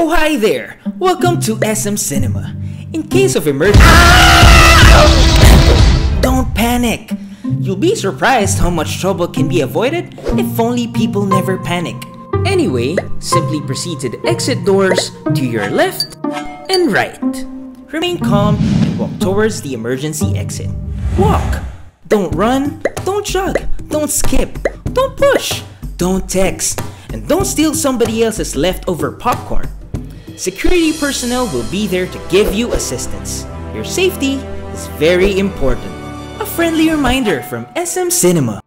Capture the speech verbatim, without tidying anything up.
Oh, hi there! Welcome to S M Cinema. In case of emergency, don't panic! You'll be surprised how much trouble can be avoided if only people never panic. Anyway, simply proceed to the exit doors to your left and right. Remain calm and walk towards the emergency exit. Walk! Don't run, don't jog, don't skip, don't push, don't text, and don't steal somebody else's leftover popcorn. Security personnel will be there to give you assistance. Your safety is very important. A friendly reminder from S M Cinema.